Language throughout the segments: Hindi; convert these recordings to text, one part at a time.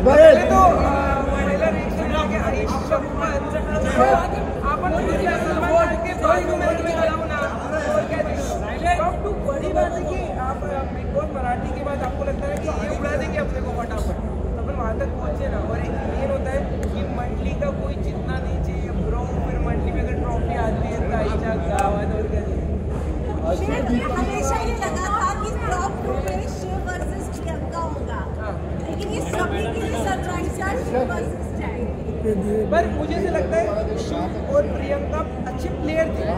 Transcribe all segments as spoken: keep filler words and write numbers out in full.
पहले तो वनीला रिएक्शन के हरीश आपण सलमान के दोस्त को मैं तुम्हें खिलाऊं ना और क्या अब तो बड़ी बात है कि आप बिग बॉस मराठी के बाद आपको लगता है कि ये उड़ा देंगे अपने को फटाफट, तो अपन वहाँ तक पहुँचे ना। और एक मेन होता है कि मंडली का कोई जितना नहीं चाहिए ब्रो, फिर मंडली में अगर ट्रॉफी आती है ताई जा गावात और क्या हमेशा ये लगा था कि टॉप टू में शिव वर्सेस प्रियंका होगा, लेकिन ये सभी के लिए सरप्राइज था शिव वर्सेस जय। पर मुझे ऐसा लगता है शिव और प्रियंका अच्छे प्लेयर थे,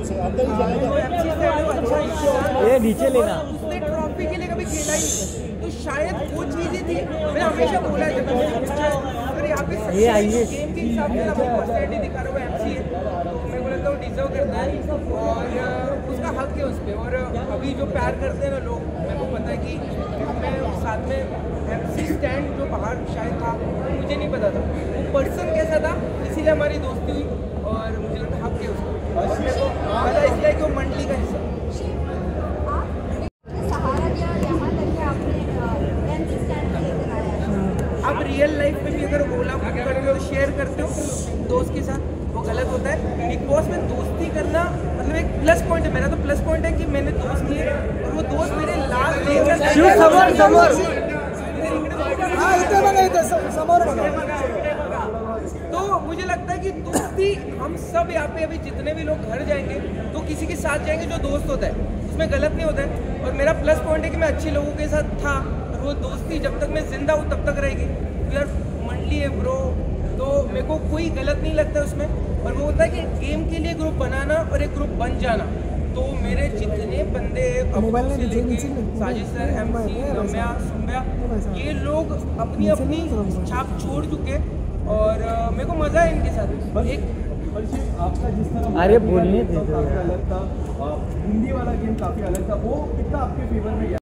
ये नीचे लेना, उसने ट्रॉफी के लिए कभी खेला ही नहीं, तो शायद वो चीजें थी। मैंने हमेशा बोला है अगर यहाँ पे गेम के हिसाब से पर्सनैलिटी दिखा रहा है एमसी है, तो मेरे को लगता है वो डिजर्व करता है और उसका हक है उस पर। और अभी जो प्यार करते हैं ना लोग, मेरे को पता है कि मैं साथ में एमसी स्टैंड जो बाहर शायद था मुझे नहीं पता था वो पर्सन कैसा था, इसीलिए हमारी दोस्ती हुई और मुझे लगता है हक है उसका और मेरे को पता इसलिए कि वो मंडली का हिस्सा। आप रियल लाइफ में भी अगर ओला बुक करते हो, शेयर करते हो दोस्त के साथ, वो गलत होता है। बिग बॉस में दोस्ती करना मतलब एक प्लस पॉइंट है, मेरा तो प्लस पॉइंट है कि मैंने दोस्त किए और वो दोस्त मेरे लास्ट लेकर तो मुझे लगता है कि दोस्ती हम सब यहाँ पे अभी जितने भी लोग घर जाएंगे तो किसी के साथ जाएंगे जो दोस्त होता है, उसमें गलत नहीं होता है। और मेरा प्लस पॉइंट है कि मैं अच्छे लोगों के साथ था और वो दोस्ती जब तक मैं जिंदा हूँ तब तक रहेगी। यार मंडली है ब्रो, तो मेरे को कोई गलत नहीं लगता उसमें। और वो होता है कि गेम के लिए ग्रुप बनाना और एक ग्रुप बन जाना, तो मेरे जितने बंदे साजिद सर, एमसी, रम्या, सुम्या, ये लोग अपनी अपनी छाप छोड़ चुके और मेरे को मजा है इनके साथ। एक आपका जिस तरह अरे बोलने थे काफी अलग था, हिंदी वाला गेम काफी अलग था, वो कितना आपके फेवर में